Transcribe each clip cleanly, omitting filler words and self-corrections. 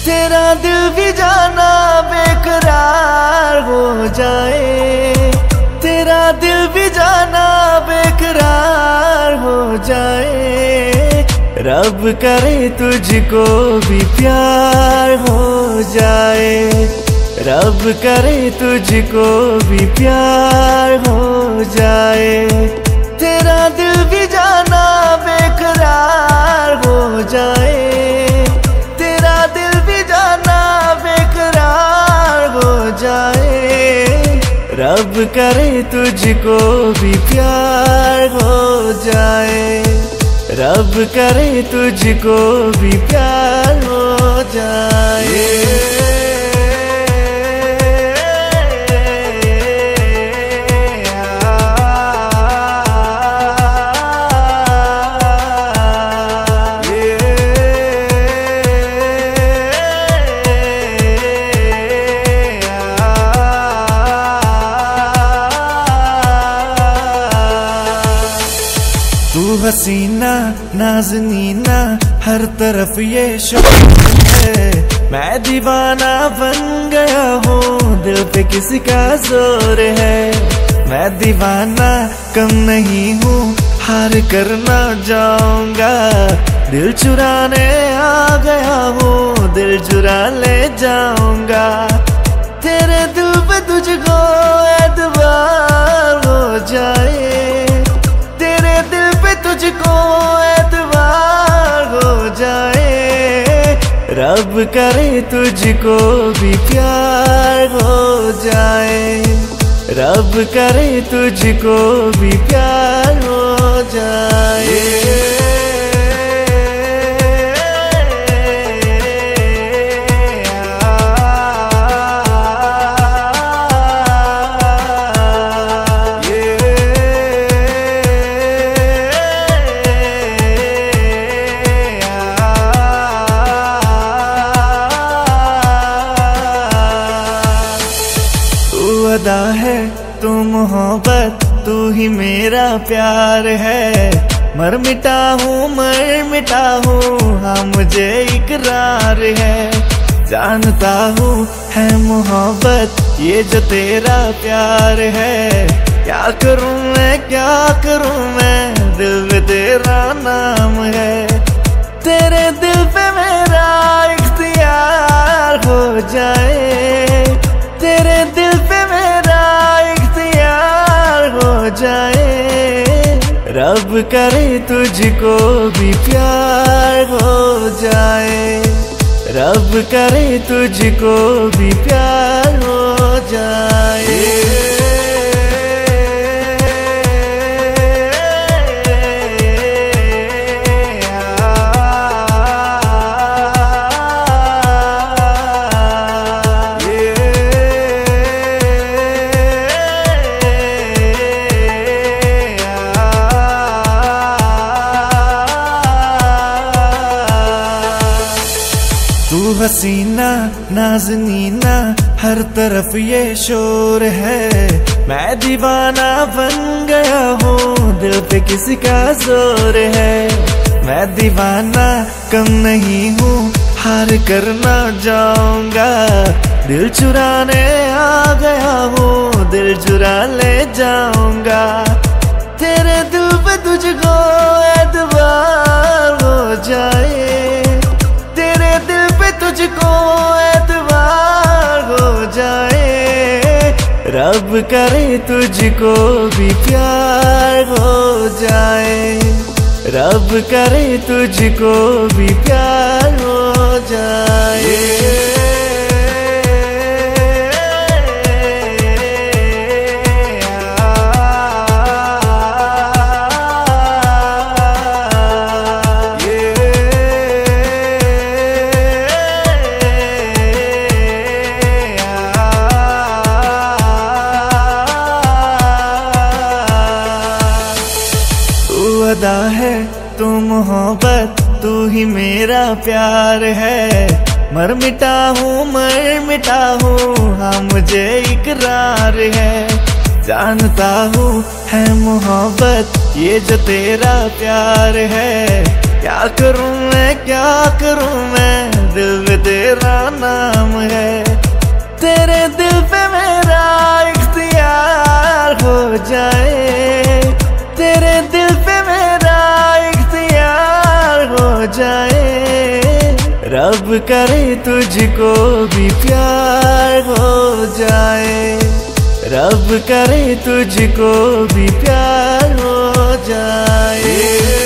तेरा दिल भी जाना बेकरार हो जाए, तेरा दिल भी जाना बेकरार हो जाए। रब करे तुझको भी प्यार हो जाए, रब करे तुझको भी प्यार हो जाए। तेरा दिल भी जाना बेकरार हो जाए, तेरा दिल भी जाना बेकरार हो जाए। रब करे तुझको भी प्यार हो जाए, रब करे तुझको भी प्यार हो जाए। तू हसीना नाज़नीना हर तरफ ये शौक है, मैं दीवाना बन गया हूँ, दिल पे किसी का जोर है। मैं दीवाना कम नहीं हूँ, हार कर ना जाऊंगा, दिल चुराने आ गया हूँ, दिल चुरा ले जाऊंगा। तेरे दिल पे तुझको एतबार हो जाए, तेरे दिल पे तुझको एतबार हो जाए। रब करे तुझको भी प्यार हो जाए, रब करे तुझको भी प्यार हो जाए। अदा है तू मोहब्बत, तू ही मेरा प्यार है। मर मिटा हूँ हाँ मुझे इकरार है। जानता हूँ है मोहब्बत ये जो तेरा प्यार है। क्या करूँ मैं दिल में तेरा नाम है। तेरे दिल पे मेरा इख्तियार हो जाए, तेरे दिल पे मेरा इख्तियार हो जाए। रब करे तुझको भी प्यार हो जाए, रब करे तुझको भी प्यार हो जाए। तू हसीना नाज़नीना हर तरफ ये शोर है। मैं दीवाना बन गया हूँ, दिल पे किसी का जोर है। मैं दीवाना कम नहीं हूँ, हार कर ना जाऊंगा, दिल चुराने आ गया हूँ, दिल चुरा ले जाऊंगा। तेरे दिल पे तुझको एतबार हो जाए, तेरे दिल पे तुझको एतबार हो जाए। रब करे तुझको भी प्यार हो जाए, रब करे तुझको भी प्यार हो जाए। अदा है तू मोहब्बत, तू ही मेरा प्यार है। मर मिटा हूँ हाँ मुझे इकरार है। जानता हूँ है मोहब्बत ये जो तेरा प्यार है। क्या करूँ मैं दिल में तेरा नाम है। तेरे दिल पे मेरा इख्तियार हो जाए, तेरे दिल पे मेरा इख्तियार हो जाए। रब करे तुझको भी प्यार हो जाए, रब करे तुझको भी प्यार हो जाए।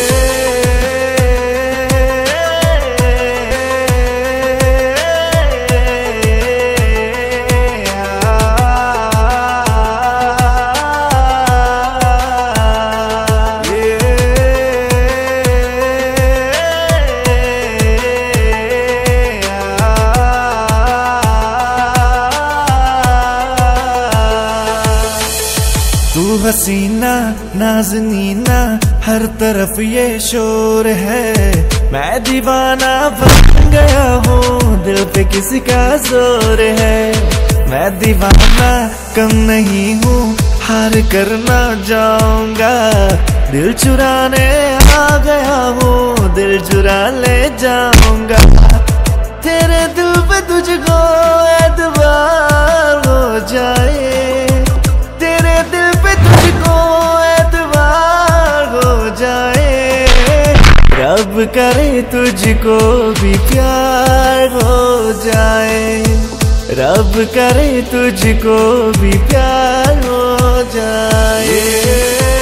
तू हसीना नाज़नीना हर तरफ ये शोर है। मैं दीवाना बन गया हूँ, दिल पे किसी का जोर है। मैं दीवाना कम नहीं हूँ, हार कर ना जाऊंगा। दिल चुराने आ गया हूँ, दिल चुरा ले जाऊंगा। तेरे दिल पे तुझको एतबार हो जाए, तेरे दिल पे तुझको एतबार हो जाए। रब करे तुझको भी प्यार हो जाए, रब करे तुझको भी प्यार हो जाए।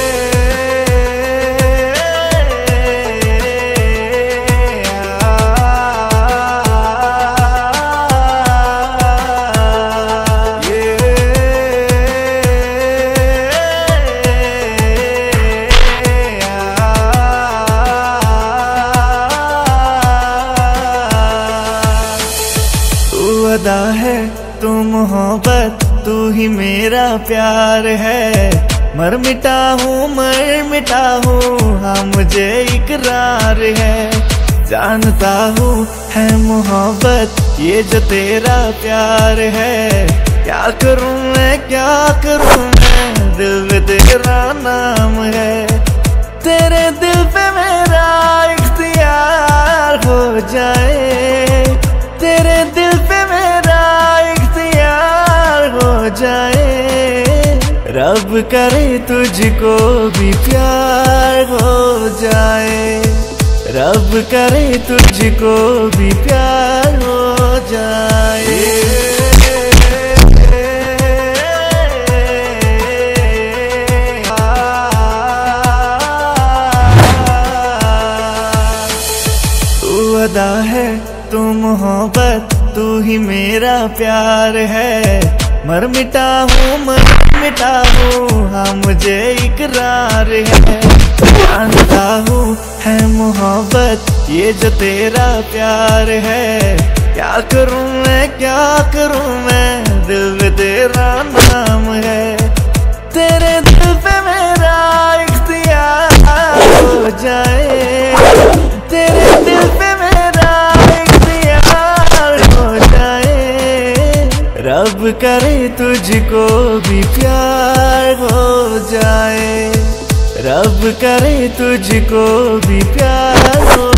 अदा है तू मोहब्बत, तू ही मेरा प्यार है। मर मिटा हूँ हाँ मुझे इकरार है। जानता हूँ है मोहब्बत ये जो तेरा प्यार है। क्या करूँ मैं क्या करूँ मैं, दिल में तेरा नाम है। तेरे दिल पे मेरा इख्तियार हो जाए, तेरे दिल पे मेरा इख्तियार हो जाए। रब करे तुझको भी प्यार हो जाए, रब करे तुझको भी प्यार हो जाए। तू अदा है तू मोहब्बत, तू ही मेरा प्यार है। मर मिटा हूँ हाँ मुझे इकरार है। जानता हूँ है मोहब्बत ये जो तेरा प्यार है। क्या करूँ मैं क्या करूँ मैं, दिल में तेरा नाम है। तेरे दिल पे मेरा इख्तियार हो जाए, तेरे दिल पे मेरा इख्तियार हो जाए। रब करे तुझको भी प्यार हो जाए, रब करे तुझको भी प्यार हो